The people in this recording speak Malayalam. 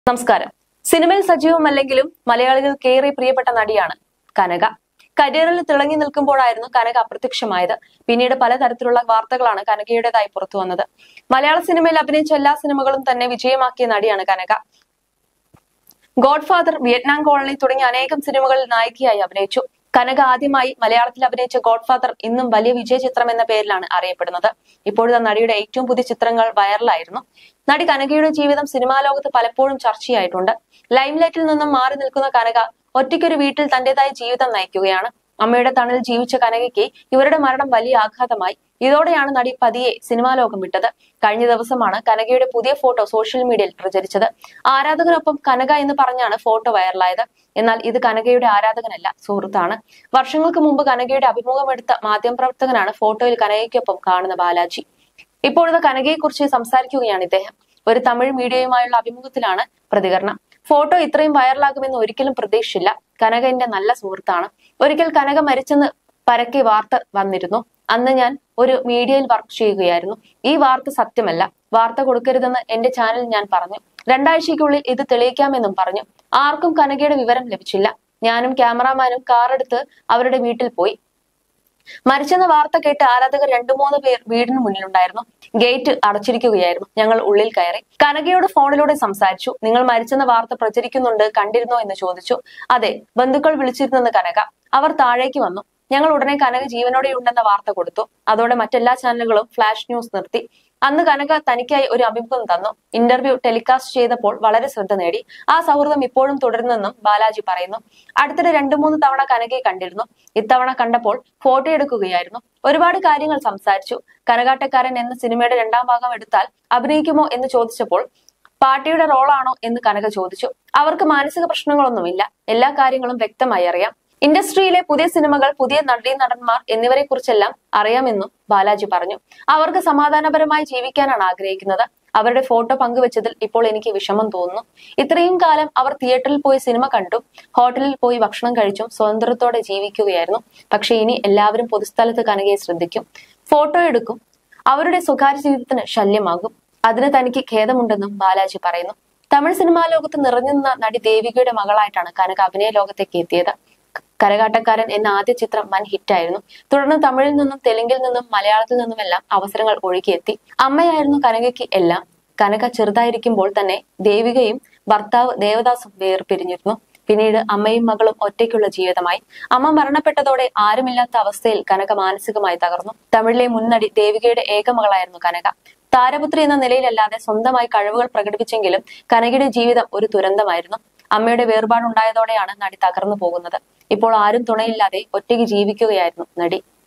നമസ്കാരം. സിനിമയിൽ സജീവമല്ലെങ്കിലും മലയാളികൾക്ക് ഏറെ പ്രിയപ്പെട്ട നടിയാണ് കനക. കരിയറിൽ തിളങ്ങി നിൽക്കുമ്പോഴായിരുന്നു കനക അപ്രത്യക്ഷമായത്. പിന്നീട് പലതരത്തിലുള്ള വാർത്തകളാണ് കനകയുടേതായി പുറത്തു വന്നത്. മലയാള സിനിമയിൽ അഭിനയിച്ച എല്ലാ സിനിമകളും തന്നെ വിജയമാക്കിയ നടിയാണ് കനക. ഗോഡ്ഫാദർ, വിയറ്റ്നാം കോളനി തുടങ്ങിയ അനേകം സിനിമകളിൽ നായികയായി അഭിനയിച്ചു. കനക ആദ്യമായി മലയാളത്തിൽ അഭിനയിച്ച ഗോഡ്ഫാദർ ഇന്നും വലിയ വിജയ ചിത്രം എന്ന പേരിലാണ് അറിയപ്പെടുന്നത്. ഇപ്പോഴത്തെ നടിയുടെ ഏറ്റവും പുതിയ ചിത്രങ്ങൾ വൈറലായിരുന്നു. നടി കനകയുടെ ജീവിതം സിനിമാ ലോകത്ത് പലപ്പോഴും ചർച്ചയായിട്ടുണ്ട്. ലൈംലൈറ്റിൽ നിന്നും മാറി നിൽക്കുന്ന കനക ഒറ്റയ്ക്കൊരു വീട്ടിൽ തന്റേതായ ജീവിതം നയിക്കുകയാണ്. അമ്മയുടെ തണൽ ജീവിച്ച കനകയ്ക്ക് ഇവരുടെ മരണം വലിയ ആഘാതമായി. ഇതോടെയാണ് നടി പതിയെ സിനിമാ ലോകം വിട്ടത്. കഴിഞ്ഞ ദിവസമാണ് കനകയുടെ പുതിയ ഫോട്ടോ സോഷ്യൽ മീഡിയയിൽ പ്രചരിച്ചത്. ആരാധകനൊപ്പം കനക എന്ന് പറഞ്ഞാണ് ഫോട്ടോ വൈറലായത്. എന്നാൽ ഇത് കനകയുടെ ആരാധകനല്ല, സുഹൃത്താണ്. വർഷങ്ങൾക്ക് മുമ്പ് കനകയുടെ അഭിമുഖമെടുത്ത മാധ്യമപ്രവർത്തകനാണ് ഫോട്ടോയിൽ കനകയ്ക്കൊപ്പം കാണുന്ന ബാലാജി. ഇപ്പോഴത്തെ കനകയെ കുറിച്ച് സംസാരിക്കുകയാണ് ഇദ്ദേഹം. ഒരു തമിഴ് മീഡിയയുമായുള്ള അഭിമുഖത്തിലാണ് പ്രതികരണം. ഫോട്ടോ ഇത്രയും വൈറലാകുമെന്ന് ഒരിക്കലും പ്രതീക്ഷിച്ചില്ല. കനക എന്റെ നല്ല സുഹൃത്താണ്. ഒരിക്കൽ കനക മരിച്ചെന്ന് പരക്കെ വാർത്ത വന്നിരുന്നു. അന്ന് ഞാൻ ഒരു മീഡിയയിൽ വർക്ക് ചെയ്യുകയായിരുന്നു. ഈ വാർത്ത സത്യമല്ല, വാർത്ത കൊടുക്കരുതെന്ന് എന്റെ ചാനൽ ഞാൻ പറഞ്ഞു. 2 ആഴ്ചയ്ക്കുള്ളിൽ ഇത് തെളിയിക്കാമെന്നും പറഞ്ഞു. ആർക്കും കനകയുടെ വിവരം ലഭിച്ചില്ല. ഞാനും ക്യാമറാമാനും കാറെടുത്ത് അവരുടെ വീട്ടിൽ പോയി. മരിച്ചെന്ന വാർത്ത കേട്ട് ആരാധകർ 2-3 പേർ വീടിന് മുന്നിലുണ്ടായിരുന്നു. ഗേറ്റ് അടച്ചിരിക്കുകയായിരുന്നു. ഞങ്ങൾ ഉള്ളിൽ കയറി. കനകയോട് ഫോണിലൂടെ സംസാരിച്ചു. നിങ്ങൾ മരിച്ചെന്ന വാർത്ത പ്രചരിക്കുന്നുണ്ട്, കണ്ടിരുന്നോ എന്ന് ചോദിച്ചു. അതെ, ബന്ധുക്കൾ വിളിച്ചിരുന്നെന്ന് കനക. അവർ താഴേക്ക് വന്നു. ഞങ്ങൾ ഉടനെ കനക ജീവനോടെയുണ്ടെന്ന വാർത്ത കൊടുത്തു. അതോടെ മറ്റെല്ലാ ചാനലുകളും ഫ്ലാഷ് ന്യൂസ് നിർത്തി. അന്ന് കനക തനിക്കായി ഒരു അഭിമുഖം തന്നു. ഇന്റർവ്യൂ ടെലികാസ്റ്റ് ചെയ്തപ്പോൾ വളരെ ശ്രദ്ധ നേടി. ആ സൗഹൃദം ഇപ്പോഴും തുടരുന്നെന്നും ബാലാജി പറയുന്നു. അടുത്തിടെ 2-3 തവണ കനകയെ കണ്ടിരുന്നു. ഇത്തവണ കണ്ടപ്പോൾ ഫോട്ടോ എടുക്കുകയായിരുന്നു. ഒരുപാട് കാര്യങ്ങൾ സംസാരിച്ചു. കനകാട്ടക്കാരൻ എന്ന സിനിമയുടെ 2ാം ഭാഗം എടുത്താൽ അഭിനയിക്കുമോ എന്ന് ചോദിച്ചപ്പോൾ പാർട്ടിയുടെ റോളാണോ എന്ന് കനക ചോദിച്ചു. അവർക്ക് മാനസിക പ്രശ്നങ്ങളൊന്നുമില്ല. എല്ലാ കാര്യങ്ങളും വ്യക്തമായി അറിയാം. ഇൻഡസ്ട്രിയിലെ പുതിയ സിനിമകൾ, പുതിയ നടന്മാർ എന്നിവരെ കുറിച്ചെല്ലാം അറിയാമെന്നും ബാലാജി പറഞ്ഞു. അവർക്ക് സമാധാനപരമായി ജീവിക്കാനാണ് ആഗ്രഹിക്കുന്നത്. അവരുടെ ഫോട്ടോ പങ്കുവച്ചതിൽ ഇപ്പോൾ എനിക്ക് വിഷമം തോന്നുന്നു. ഇത്രയും കാലം അവർ തിയേറ്ററിൽ പോയി സിനിമ കണ്ടു, ഹോട്ടലിൽ പോയി ഭക്ഷണം കഴിച്ചും സ്വതന്ത്രത്തോടെ ജീവിക്കുകയായിരുന്നു. പക്ഷെ ഇനി എല്ലാവരും പൊതുസ്ഥലത്ത് കനകയെ ശ്രദ്ധിക്കും, ഫോട്ടോ എടുക്കും. അവരുടെ സ്വകാര്യ ജീവിതത്തിന് ശല്യമാകും. അതിന് തനിക്ക് ഖേദമുണ്ടെന്നും ബാലാജി പറയുന്നു. തമിഴ് സിനിമാ ലോകത്ത് നിറഞ്ഞു നിന്ന നടി ദേവികയുടെ മകളായിട്ടാണ് കനക അഭിനയ ലോകത്തേക്ക് എത്തിയത്. കരകാട്ടക്കാരൻ എന്ന ആദ്യ ചിത്രം വൻ ഹിറ്റായിരുന്നു. തുടർന്ന് തമിഴിൽ നിന്നും തെലുങ്കിൽ നിന്നും മലയാളത്തിൽ നിന്നുമെല്ലാം അവസരങ്ങൾ ഒഴുകിയെത്തി. അമ്മയായിരുന്നു കനകയ്ക്ക് എല്ലാം. കനക ചെറുതായിരിക്കുമ്പോൾ തന്നെ ദേവികയും ഭർത്താവ് ദേവദാസും വേർപിരിഞ്ഞിരുന്നു. പിന്നീട് അമ്മയും മകളും ഒറ്റയ്ക്കുള്ള ജീവിതമായി. അമ്മ മരണപ്പെട്ടതോടെ ആരുമില്ലാത്ത അവസ്ഥയിൽ കനക മാനസികമായി തകർന്നു. തമിഴിലെ മുൻനടി ദേവികയുടെ ഏക മകളായിരുന്നു കനക. താരപുത്രി എന്ന നിലയിലല്ലാതെ സ്വന്തമായി കഴിവുകൾ പ്രകടിപ്പിച്ചെങ്കിലും കനകയുടെ ജീവിതം ഒരു ദുരന്തമായിരുന്നു. അമ്മയുടെ വേർപാടുണ്ടായതോടെയാണ് നടി തകർന്നു പോകുന്നത്. ഇപ്പോൾ ആരും തുണയില്ലാതെ ഒറ്റയ്ക്ക് ജീവിക്കുകയായിരുന്നു നടി.